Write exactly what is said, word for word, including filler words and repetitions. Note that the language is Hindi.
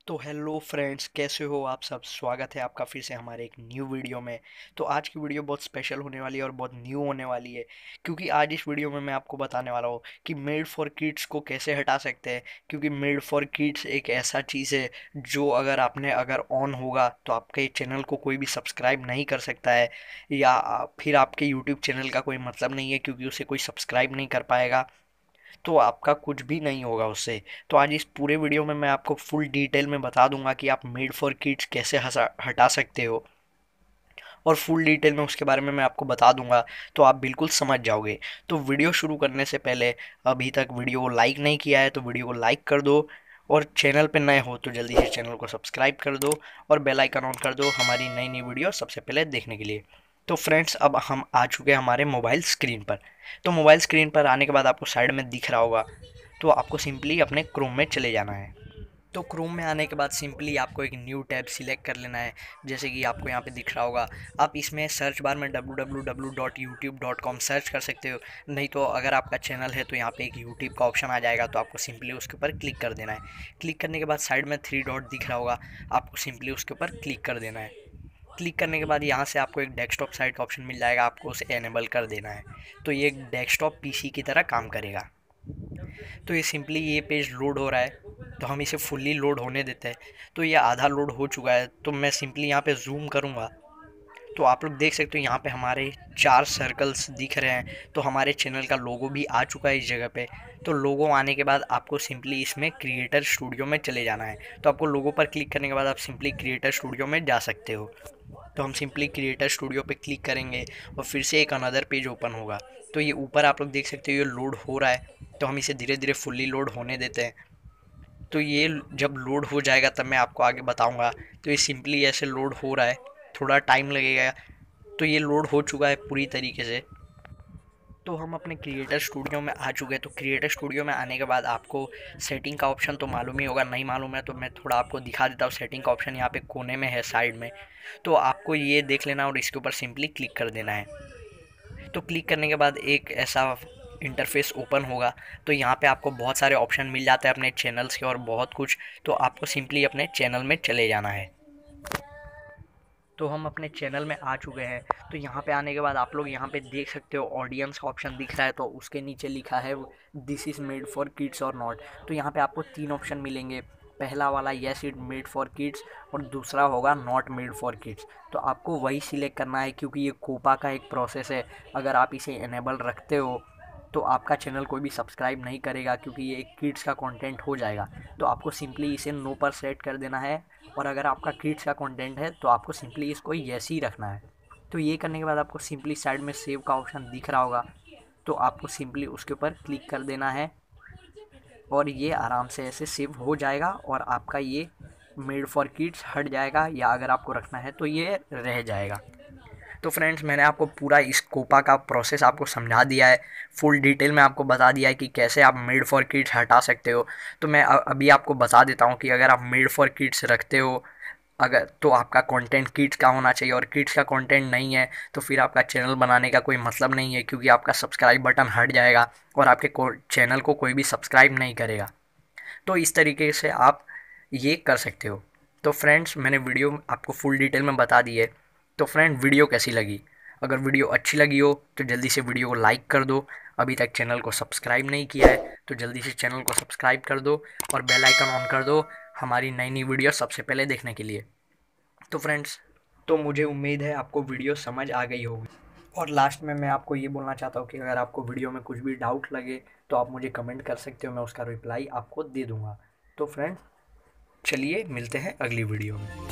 तो हेलो फ्रेंड्स, कैसे हो आप सब। स्वागत है आपका फिर से हमारे एक न्यू वीडियो में। तो आज की वीडियो बहुत स्पेशल होने वाली है और बहुत न्यू होने वाली है, क्योंकि आज इस वीडियो में मैं आपको बताने वाला हूँ कि मेड फॉर किड्स को कैसे हटा सकते हैं। क्योंकि मेड फॉर किड्स एक ऐसा चीज़ है जो अगर आपने अगर ऑन होगा तो आपके चैनल को कोई भी सब्सक्राइब नहीं कर सकता है, या फिर आपके यूट्यूब चैनल का कोई मतलब नहीं है, क्योंकि उसे कोई सब्सक्राइब नहीं कर पाएगा, तो आपका कुछ भी नहीं होगा उससे। तो आज इस पूरे वीडियो में मैं आपको फुल डिटेल में बता दूंगा कि आप मेड फॉर किड्स कैसे हसा हटा सकते हो, और फुल डिटेल में उसके बारे में मैं आपको बता दूंगा, तो आप बिल्कुल समझ जाओगे। तो वीडियो शुरू करने से पहले, अभी तक वीडियो को लाइक नहीं किया है तो वीडियो को लाइक कर दो, और चैनल पे नए हो तो जल्दी से चैनल को सब्सक्राइब कर दो, और बेल आइकन ऑन कर दो हमारी नई नई वीडियो सबसे पहले देखने के लिए। तो फ्रेंड्स, अब हम आ चुके हैं हमारे मोबाइल स्क्रीन पर। तो मोबाइल स्क्रीन पर आने के बाद आपको साइड में दिख रहा होगा, तो आपको सिंपली अपने क्रोम में चले जाना है। तो क्रोम में आने के बाद सिंपली आपको एक न्यू टैब सिलेक्ट कर लेना है, जैसे कि आपको यहाँ पे दिख रहा होगा। आप इसमें सर्च बार में W W W dot YouTube dot com search कर सकते हो, नहीं तो अगर आपका चैनल है तो यहाँ पे एक यूट्यूब का ऑप्शन आ जाएगा, तो आपको सिंपली उसके ऊपर क्लिक कर देना है। क्लिक करने के बाद साइड में थ्री डॉट दिख रहा होगा, आपको सिंपली उसके ऊपर क्लिक कर देना है। क्लिक करने के बाद यहाँ से आपको एक डेस्कटॉप साइट का ऑप्शन मिल जाएगा, आपको उसे एनेबल कर देना है। तो ये एक डेस्कटॉप पीसी की तरह काम करेगा। तो ये सिंपली ये पेज लोड हो रहा है, तो हम इसे फुल्ली लोड होने देते हैं। तो ये आधा लोड हो चुका है, तो मैं सिंपली यहाँ पे जूम करूँगा, तो आप लोग देख सकते हो यहाँ पे हमारे चार सर्कल्स दिख रहे हैं। तो हमारे चैनल का लोगो भी आ चुका है इस जगह पे। तो लोगो आने के बाद आपको सिंपली इसमें क्रिएटर स्टूडियो में चले जाना है। तो आपको लोगो पर क्लिक करने के बाद आप सिंपली क्रिएटर स्टूडियो में जा सकते हो। तो हम सिंपली क्रिएटर स्टूडियो पे क्लिक करेंगे और फिर से एक अनदर पेज ओपन होगा। तो ये ऊपर आप लोग देख सकते हो ये लोड हो रहा है, तो हम इसे धीरे धीरे फुल्ली लोड होने देते हैं। तो ये जब लोड हो जाएगा तब मैं आपको आगे बताऊंगा। तो ये सिंपली ऐसे लोड हो रहा है, थोड़ा टाइम लगेगा। तो ये लोड हो चुका है पूरी तरीके से। तो हम अपने क्रिएटर स्टूडियो में आ चुके हैं। तो क्रिएटर स्टूडियो में आने के बाद आपको सेटिंग का ऑप्शन तो मालूम ही होगा, नहीं मालूम है तो मैं थोड़ा आपको दिखा देता हूँ। सेटिंग का ऑप्शन यहाँ पे कोने में है साइड में, तो आपको ये देख लेना और इसके ऊपर सिंपली क्लिक कर देना है। तो क्लिक करने के बाद एक ऐसा इंटरफेस ओपन होगा। तो यहाँ पे आपको बहुत सारे ऑप्शन मिल जाते हैं अपने चैनल्स के और बहुत कुछ। तो आपको सिंपली अपने चैनल में चले जाना है। तो हम अपने चैनल में आ चुके हैं। तो यहाँ पे आने के बाद आप लोग यहाँ पे देख सकते हो ऑडियंस का ऑप्शन दिख रहा है, तो उसके नीचे लिखा है this is made for kids और नॉट। तो यहाँ पे आपको तीन ऑप्शन मिलेंगे। पहला वाला yes it made for kids, और दूसरा होगा नॉट मेड फॉर किड्स। तो आपको वही सिलेक्ट करना है, क्योंकि ये कोपा का एक प्रोसेस है। अगर आप इसे इनेबल रखते हो तो आपका चैनल कोई भी सब्सक्राइब नहीं करेगा, क्योंकि ये एक किड्स का कंटेंट हो जाएगा। तो आपको सिंपली इसे नो पर सेट कर देना है, और अगर आपका किड्स का कंटेंट है तो आपको सिंपली इसको यस ही रखना है। तो ये करने के बाद आपको सिंपली साइड में सेव का ऑप्शन दिख रहा होगा, तो आपको सिंपली उसके ऊपर क्लिक कर देना है, और ये आराम से ऐसे सेव हो जाएगा, और आपका ये मेड फॉर किड्स हट जाएगा, या अगर आपको रखना है तो ये रह जाएगा। तो फ्रेंड्स, मैंने आपको पूरा इस कोपा का प्रोसेस आपको समझा दिया है, फुल डिटेल में आपको बता दिया है कि कैसे आप मेड फॉर किड्स हटा सकते हो। तो मैं अभी आपको बता देता हूँ कि अगर आप मेड फॉर किड्स रखते हो, अगर तो आपका कंटेंट किड्स का होना चाहिए, और किड्स का कंटेंट नहीं है तो फिर आपका चैनल बनाने का कोई मतलब नहीं है, क्योंकि आपका सब्सक्राइब बटन हट जाएगा और आपके चैनल को कोई भी सब्सक्राइब नहीं करेगा। तो इस तरीके से आप ये कर सकते हो। तो फ्रेंड्स, मैंने वीडियो आपको फुल डिटेल में बता दी है। तो फ्रेंड, वीडियो कैसी लगी? अगर वीडियो अच्छी लगी हो तो जल्दी से वीडियो को लाइक कर दो। अभी तक चैनल को सब्सक्राइब नहीं किया है तो जल्दी से चैनल को सब्सक्राइब कर दो, और बेल आइकन ऑन कर दो हमारी नई नई वीडियो सबसे पहले देखने के लिए। तो फ्रेंड्स, तो मुझे उम्मीद है आपको वीडियो समझ आ गई होगी। और लास्ट में मैं आपको ये बोलना चाहता हूँ कि अगर आपको वीडियो में कुछ भी डाउट लगे तो आप मुझे कमेंट कर सकते हो, मैं उसका रिप्लाई आपको दे दूँगा। तो फ्रेंड्स, चलिए मिलते हैं अगली वीडियो में।